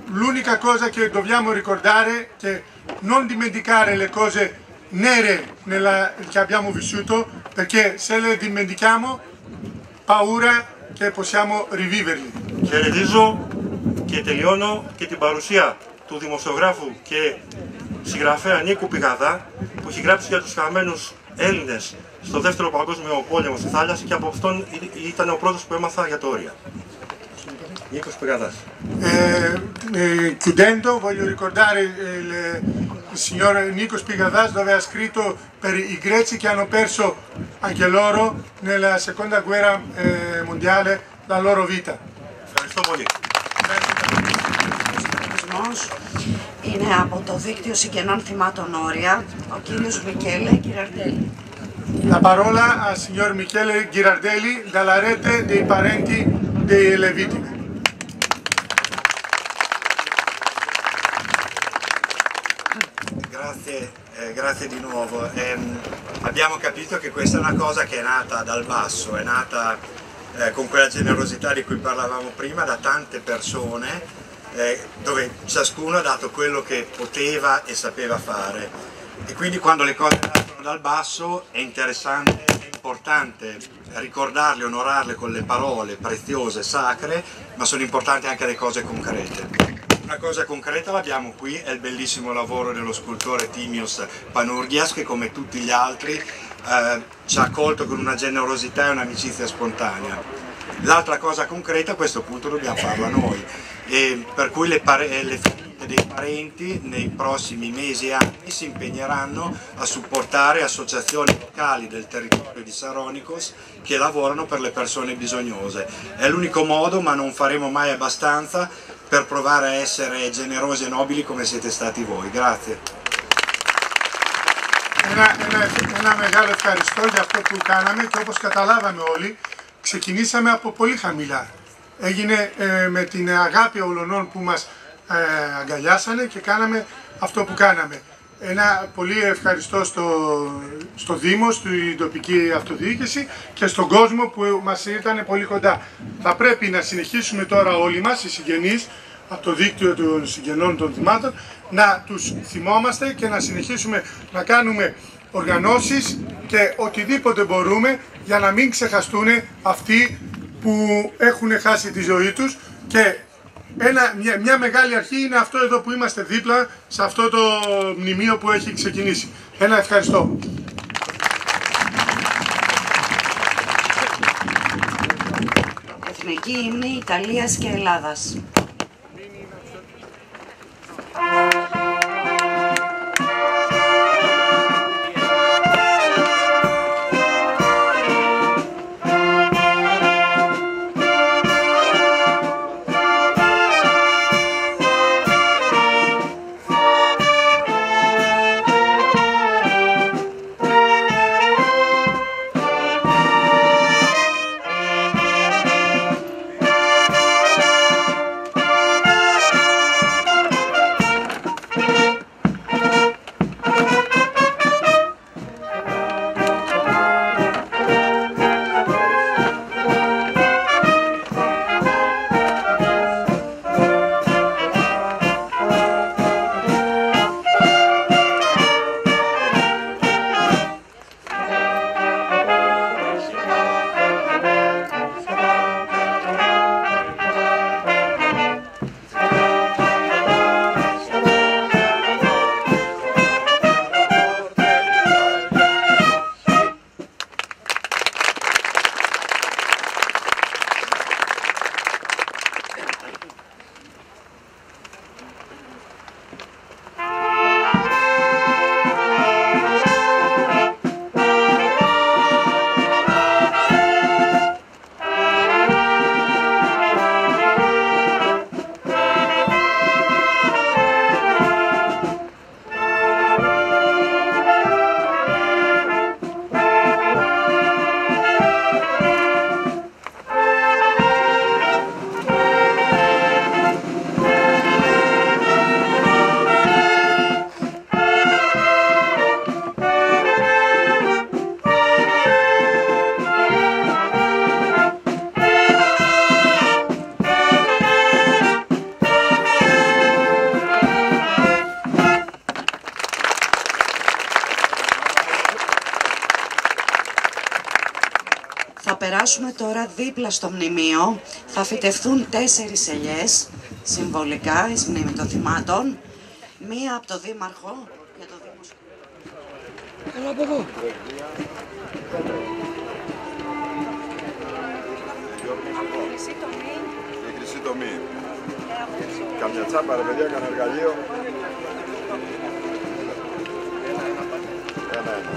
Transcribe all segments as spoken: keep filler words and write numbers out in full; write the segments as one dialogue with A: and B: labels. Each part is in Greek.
A: l'unica cosa che dobbiamo ricordare è che non dimenticare le cose nere nella, che abbiamo vissuto, perché se le dimentichiamo, paura che possiamo riviverli.
B: Χαιρετίζω και τελειώνω και την παρουσία του δημοσιογράφου και συγγραφέα Νίκου Πηγαδά, που έχει γράψει για τους χαμένους Έλληνες στο δεύτερο παγκόσμιο πόλεμο στη θάλασσα, και από αυτόν ήταν ο πρώτος που έμαθα για το όρια. Νίκος Πηγαδάς.
A: Eh, eh, chiudendo voglio ricordare il, il signor Nikos Pigadas, dove ha scritto per i greci che hanno perso anche loro nella seconda guerra eh, mondiale la loro vita.
B: Ευχαριστώ πολύ.
C: Είναι από το δίκτυο συγγενών θυμάτων Όρια, ο κύριος Μικέλε Γκυραρντέλη.
A: La parola al signor Michele Ghirardelli dalla rete dei parenti delle vittime.
D: Grazie, eh, grazie di nuovo. Eh, abbiamo capito che questa è una cosa che è nata dal basso, è nata eh, con quella generosità di cui parlavamo prima, da tante persone, eh, dove ciascuno ha dato quello che poteva e sapeva fare. E quindi quando le cose nascono dal basso è interessante, è importante ricordarle, onorarle con le parole preziose, sacre, ma sono importanti anche le cose concrete. Una cosa concreta l'abbiamo qui, è il bellissimo lavoro dello scultore Timios Panourgias, che come tutti gli altri eh, ci ha accolto con una generosità e un'amicizia spontanea. L'altra cosa concreta a questo punto dobbiamo farla noi, e per cui le, le famiglie dei parenti nei prossimi mesi e anni si impegneranno a supportare associazioni locali del territorio di Saronikos che lavorano per le persone bisognose. È l'unico modo, ma non faremo mai abbastanza, per provare a essere generosi e nobili come siete stati voi. Grazie.
A: Ένα, ένα, ένα μεγάλο ευχαριστώ για αυτό που κάναμε, και όπως καταλάβαμε όλοι, ξεκινήσαμε από πολύ χαμηλά. Έγινε ε, με την αγάπη όλων που μας ε, αγκαλιάσανε και κάναμε αυτό που κάναμε. Ένα πολύ ευχαριστώ στο, στο Δήμο, στην τοπική αυτοδιοίκηση και στον κόσμο που μας ήταν πολύ κοντά. Θα πρέπει να συνεχίσουμε τώρα όλοι μας, οι συγγενείς, από το δίκτυο των συγγενών των θυμάτων, να τους θυμόμαστε και να συνεχίσουμε να κάνουμε οργανώσεις και οτιδήποτε μπορούμε για να μην ξεχαστούν αυτοί που έχουν χάσει τη ζωή τους. Και ένα, μια, μια μεγάλη αρχή είναι αυτό εδώ που είμαστε δίπλα σε αυτό το μνημείο που έχει ξεκινήσει. Ένα ευχαριστώ.
C: Εθνική ύμνη Ιταλίας και Ελλάδας. περάσουμε τώρα δίπλα στο μνημείο. Θα φυτευθούν τέσσερις ελιές, συμβολικά, εις μνήμη των θυμάτων. Μία από το Δήμαρχο για το Δήμο.
E: Έλα από εδώ.
F: Η χρυσή τομή. Καμιά τσάπα ρε παιδιά, κανένα εργαλείο. Ένα, ένα.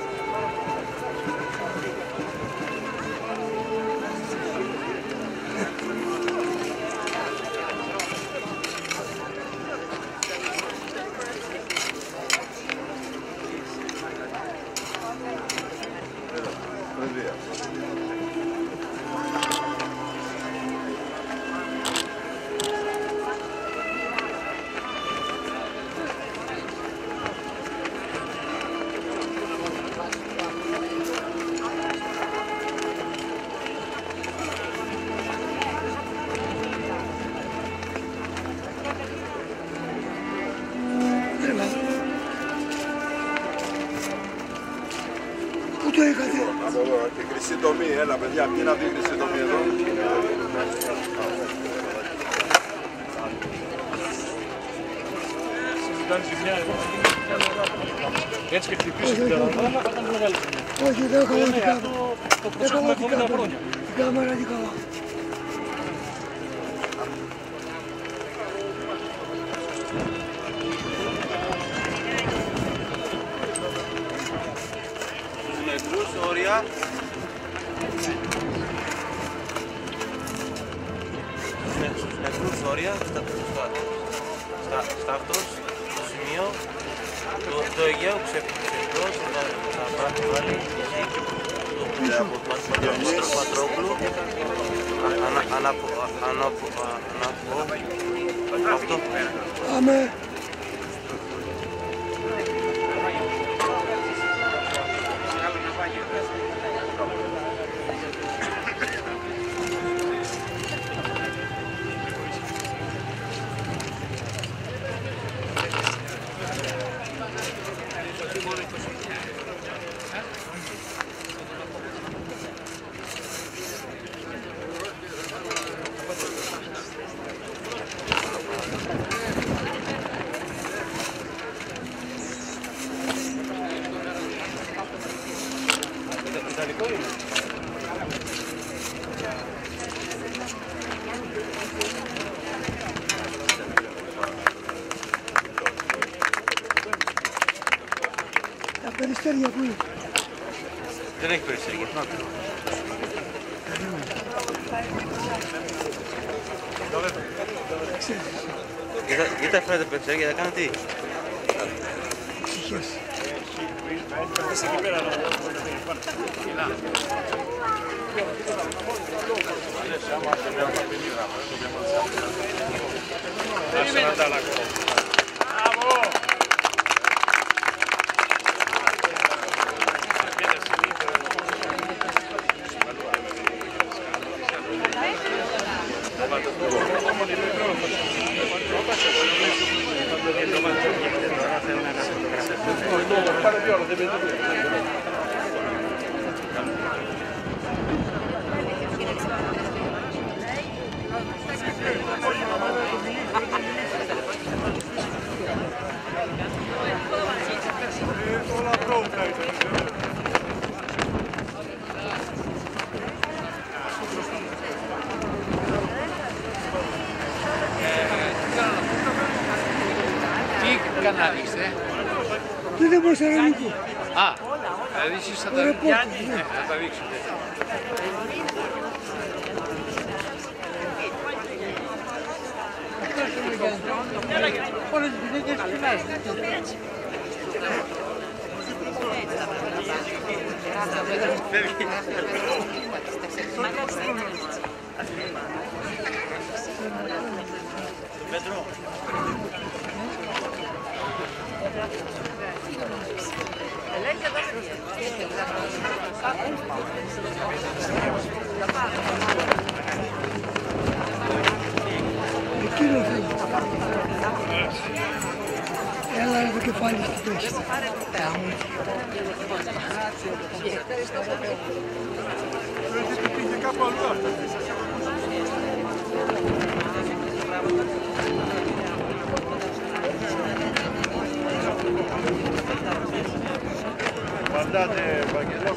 F: Από εδώ, τη χρυσή τομή, έλα παιδιά, ποιοι είναι αυτή η χρυσή τομή εδώ.
G: Έτσι και χτυπήσει την καραβάνα, θα ήταν μεγάλη ζημιά.
E: Όχι, δεν έχω την κάμερα.
G: Το προσέχουμε εβδομήντα χρόνια.
E: Την κάμερα είναι καλά.
G: Νεκρούς όρια. Στους νεκρούς όρια, στα αυτός το σημείο, το Αιγαίο ξεπρός, θα βάλει το Πατρόπουλο, αναπό, αυτό.
E: Πάμε. Τα περιστέρια που είναι.
G: Δεν έχει περιστέρια. Κοίτα αυτά τα περιστέρια, θα κάνω τι.
E: Ψυχές.
H: Τι κανάλι είστε?
E: Τι δεν μπορούσα να δείξω.
H: Α, δηλαδή εσείς θα τα δείξετε. Ναι, θα τα δείξετε.
E: Όλες τις γυναίκες φυλάζουν.
G: Πέτρο.
E: Εκείνο θέλει. Έλα, κεφάλι στη θέση.
F: Guardate, Vangelo.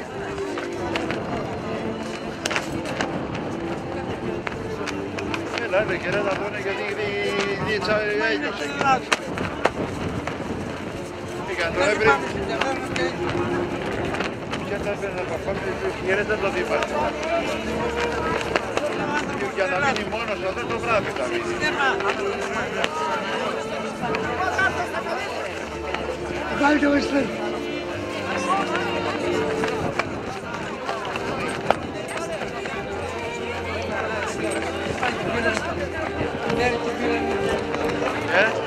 F: Έλα, και να δούνε γιατί έλειωσε. Πήγαν τώρα πριν. Και τα έπαιρνε από αυτό και χαίρεται το δίπατο. Για να μείνει μόνος εδώ το βράδυ θα μείνει.
E: Βάλει το Βεστρέλ.
F: Ε?